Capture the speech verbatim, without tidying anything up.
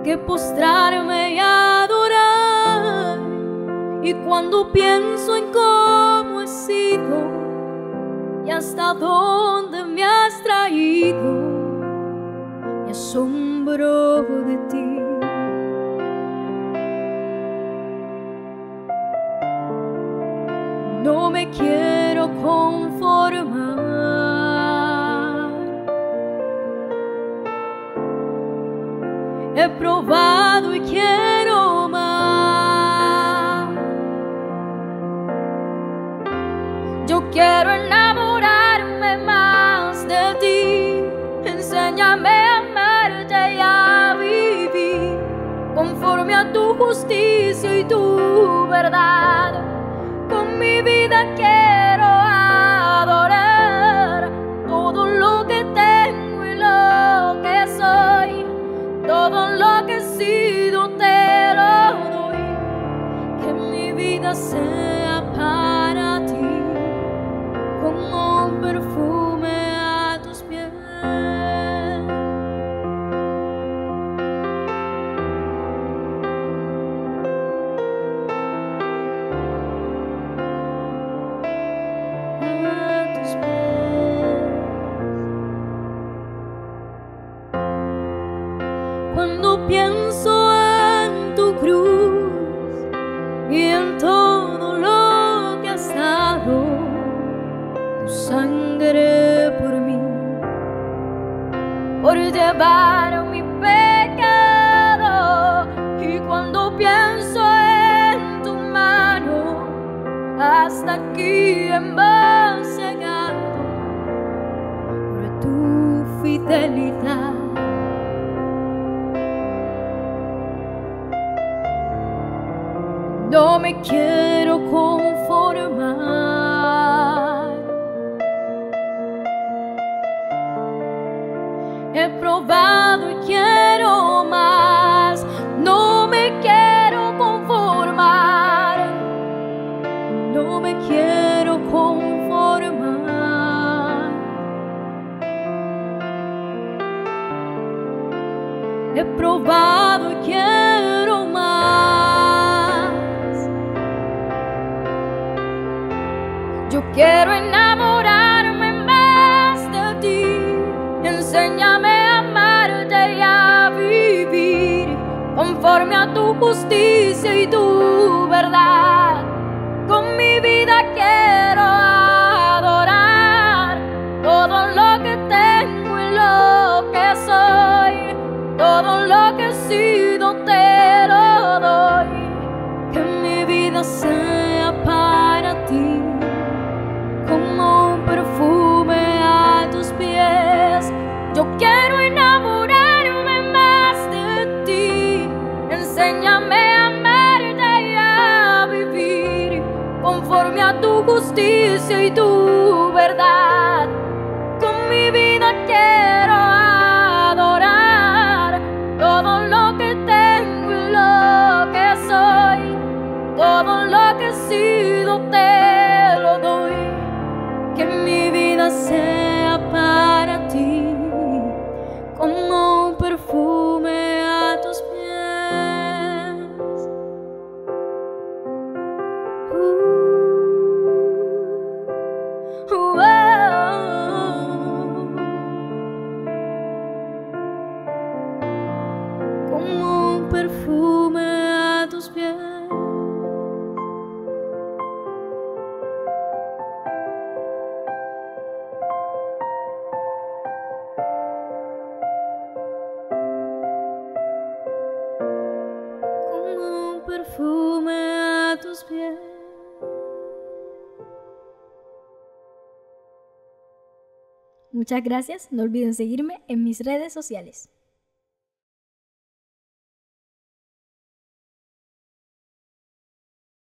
que postrarme y adorar. Y cuando pienso en cómo he sido y hasta dónde me has traído, me asombro de ti. No me quiero conformar. He probado y quiero más. Yo quiero enamorarme más de ti. Enséñame a amarte y a vivir conforme a tu justicia y tu verdad. Con mi vida quiero adorar todo lo que tengo y lo que soy, todo lo que he sido te lo doy. Que mi vida sea para ti como un perfume a tus pies. Cuando pienso en tu cruz y en todo lo que has dado, tu sangre por mí, por llevar mi pecado. Y cuando pienso en tu mano, hasta aquí hemos llegado por tu fidelidad. No me quiero conformar. He probado y quiero más. No me quiero conformar. No me quiero conformar. He probado y quiero más. Yo quiero enamorarme más de ti. Enséñame a amarte y a vivir conforme a tu justicia y tu verdad. Con mi vida quiero adorar todo lo que tengo y lo que soy, todo lo que he sido te lo doy. Que mi vida sea para ti como un perfume a tus pies. Yo quiero enamorarme más de ti. Enséñame a amarte y a vivir conforme a tu justicia y tu verdad. Con mi vida quiero adorar todo lo que tengo y lo que soy, todo lo que he sido te lo doy. Que mi vida sea para ti como un perfume a tus pies. Uh, uh, oh. Como un perfume a tus pies. Perfume a tus pies. Muchas gracias, no olviden seguirme en mis redes sociales.